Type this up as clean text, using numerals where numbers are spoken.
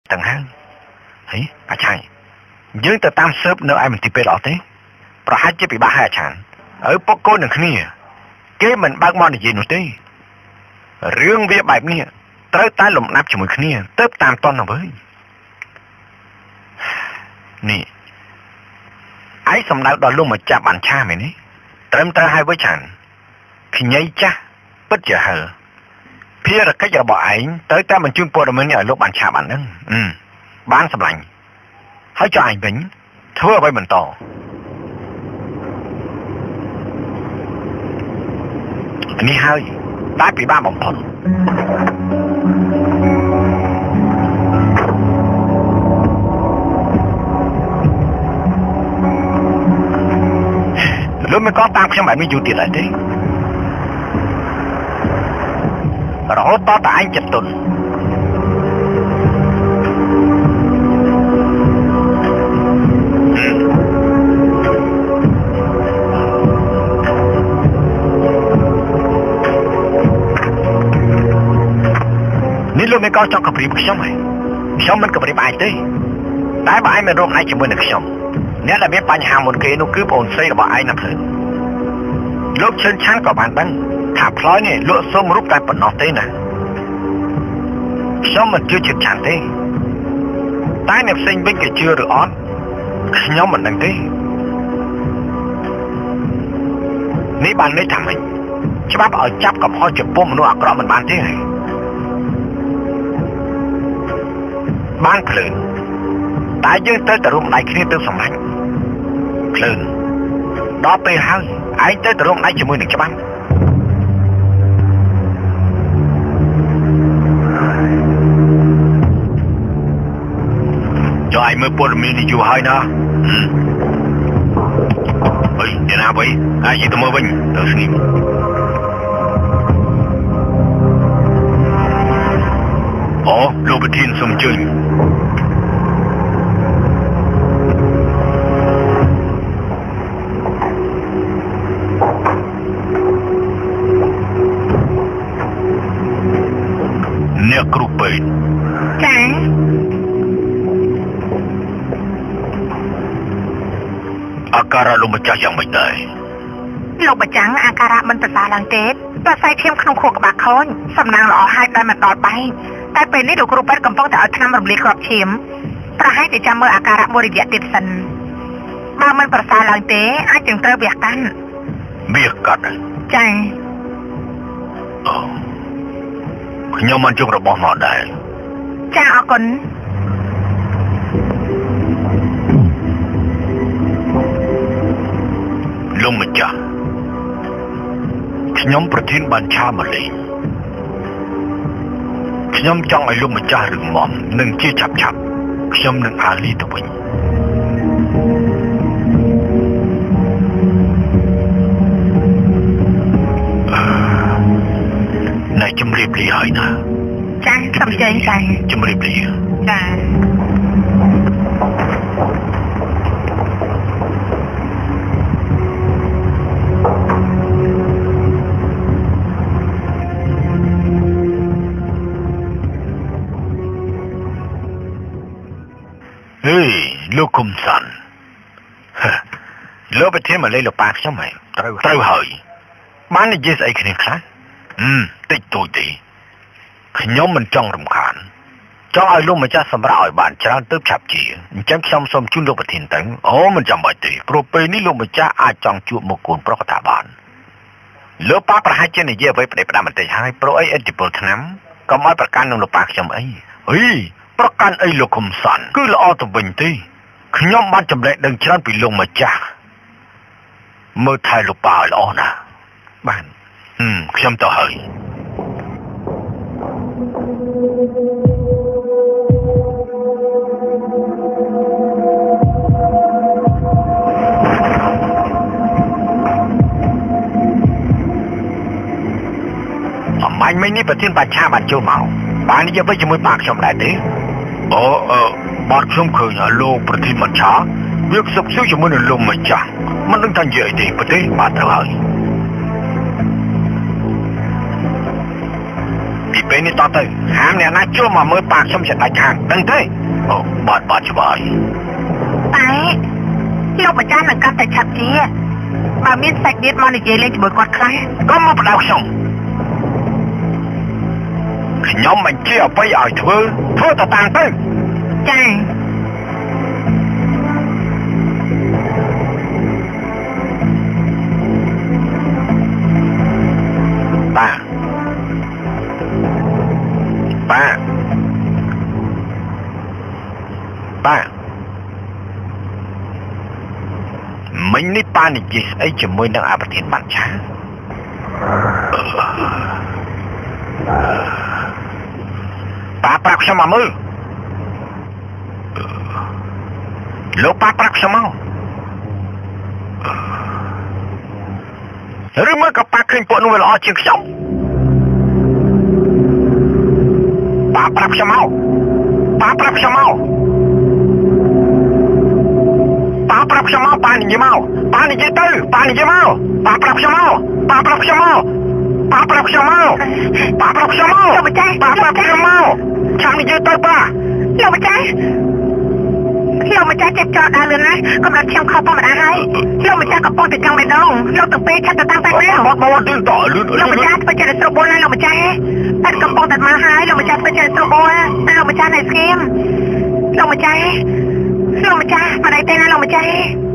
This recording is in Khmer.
ទាំងហើយហីអាចារ្យយើងទៅតាមស៊ើបនៅឯមន្ទីរពេទ្យអត់ទេប្រហែលជាពិបាកហើយអាចារ្យឪពុកកូននឹងគ្នាគេមិនបើកមកនិយាយនោះទេរឿងវាបែបនេះត្រូវតែលំដាប់ជាមួយគ្នាទៅតាមតន់ទៅវិញនេះឯងសំដៅដល់លោកម្ចាស់បានឆាមែនទេត្រឹមត្រូវហើយវិចារខ្ញីចាស់ពិតជាហឹលភារកិច្ចរបស់ឯងត្រូវតែបញ្ជូនព័ត៌មាននេះឲ្យលោកបានឆាបានហ្នឹងបានសម្លាញ់ហើយចុះឯងវិញធ្វើអ្វីបន្តនេះហើយតែពិបាកបំផុតលោកមិនក៏តាមខ្ញុំបែបនេះយូរទៀតហើយទេរហូតតតែឯងចិត្តទុននេះលោកមិនក៏ចង់គម្រាមខ្ញុំហើយខ្ញុំមិនគម្រាមឯងទេតែបើឯងមិនរកឯងជាមួយនឹងខ្ញុំអ្នកដែលមានបញ្ហាមុនគេនោះគឺបងស្រីរបស់ឯងណាភ្លើងលោកឈិនឆាន់ក៏បានដឹងថាផ្លោយនេះលក់សុំរូបតែប៉ុណ្ណោះទេណាខ្ញុំមិនជឿឈិនឆាន់ទេតែអ្នកផ្សេងវិញគេជឿឬអត់ខ្ញុំមិនដឹងទេនេះបានន័យថាម៉េចច្បាប់ឲ្យចាប់កំហុសចំពោះមនុស្សអាក្រក់មិនបានទេហើយបានភ្លើងតែយើងត្រូវតែរួមដៃគ្នាទៅសម្រេចភ្លើងដល់ពេលហើយឯងទៅរួមដៃជាមួយនឹងច្បាប់ចុះឯងមើលព័ត៌មាននេះយូរហើយណាអីអ្នកណាវិញឯងទៅមើលវិញទៅស្ងៀមអូលោកប្រធានសូមអញ្ជើញអ្នកគ្រូពេទ្យចាអាការៈលោកម្ចាស់យ៉ាងម៉េចដែរលោកម្ចាស់អាការៈមិនប្រសើរឡើងទេប្រស័យឈាមក្នុងខួរក្បាលខូចសំណាងល្អហើយដែលមិនដល់បែកតែពេលនេះលោកគ្រូពេទ្យកំពុងតែឲ្យថ្នាំរំលាយគ្រាប់ឈាមប្រហែលជាចាំមើលអាការៈមួយរយៈទៀតសិនបើមិនប្រសើរឡើងទេអាចនឹងត្រូវវះកាត់ចាអូខ្ញុំមិនជុំរបស់មកដែរចាអរគុណលោកម្ចាស់ខ្ញុំប្រធានបានឆាមកលេងខ្ញុំចង់ឲ្យលោកម្ចាស់រឹងមាំនិងជាឆាប់ខ្ញុំនឹងអាលីទៅវិញណែជំរាបលាហើយណាចាសូមជើញចាជំរាបលាចាលោកគុំសាន់លោកប្រធានមកលេងលោកប៉ាខ្ញុំហើយត្រូវហើយបាននិយាយស្អីគ្នាខ្លះតិចតួចទេខ្ញុំមិនចង់រំខានចង់ឲ្យលោកម្ចាស់សម្រាប់ឲ្យបានច្រើនទៅឆាប់ជាអញ្ចឹងខ្ញុំសូមជូនលោកប្រធានទៅអូមិនចាំបាច់ទេព្រោះពេលនេះលោកម្ចាស់អាចចង់ជួបមុខកូនប្រុសក៏ថាបានលោកប៉ាប្រហែលជានិយាយអ្វីផ្ដេសផ្ដាស់បន្តិចហើយព្រោះអីឥទ្ធិពលឆ្នាំកុំឲ្យប្រកាន់នឹងលោកប៉ាខ្ញុំអីប្រកាន់អីលោកគុំសាន់គឺល្អទៅវិញទេខ្ញុំបានចម្លែកដឹងច្រើនពីលោកម្ចាស់មើលថែលោកប៉ាឲ្យល្អណាស់បានខ្ញុំទៅហើយអំបញ្ញមិញនេះប្រធានបាឆាបានចូលមកបាននិយាយvớiជាមួយប៉ាខ្ញុំដែរទេបាទខ្ញុំឃើញលោកប្រធានបាឆាវាខ្សឹបខ្សៀវជាមួយនឹងលោកម្ចាស់មិនដឹងថានិយាយអីទេប្រទេសបាទត្រូវហើយពីពេលពេលនេះតទៅហាមអ្នកណាជួមកមើលប៉ាខ្ញុំចិត្តដាច់ខាងដឹងទេអូបាទច្បាស់តែលោកម្ចាស់នឹងកាត់តែឆាប់ជាបើមានសាច់ទៀតមកនិយាយលេងជាមួយគាត់ខ្លះក៏មកបដៅខ្ញុំមិនជាអ្វីឲ្យធ្វើទៅតាមទៅចាប៉ាមិញនេះប៉ានិយាយស្អីជាមួយនឹងអប្រធានបានឆាប៉ាប្រាប់ខ្ញុំមកមើលលោកប៉ាប្រាប់ខ្ញុំមកឬមកក៏ប៉ាឃើញពួកនោះវាល្អជាងខ្ញុំប៉ាប្រាប់ខ្ញុំមកប៉ាប្រាប់ខ្ញុំមកប៉ានិយាយមកប៉ានិយាយទៅប៉ានិយាយមកប៉ាប្រាប់ខ្ញុំមកប៉ាប្រាប់ខ្ញុំមកប៉ាប្រាប់ខ្ញុំមកប៉ាប្រាប់ខ្ញុំមកលោកម្ចាស់ប៉ាប្រាប់ខ្ញុំមកចាំនិយាយទៅប៉ាលោកម្ចាស់ចិត្តចោលដើរលឿនណាស់កំណត់ខ្ញុំខុសធម្មតាហើយលោកម្ចាស់កំពុងតែចង់បេះដូងលោកទៅពេលឆាប់ទៅតាំងតែណាមកទៅតលឿនលោកម្ចាស់ធ្វើចិត្តស្រុកបួនណាលោកម្ចាស់តែកំពុងតែមកហើយលោកម្ចាស់ធ្វើចិត្តស្រុកបួនលោកម្ចាស់នៅស្គៀមលោកម្ចាស់មកដៃទេណាលោកម្ចាស់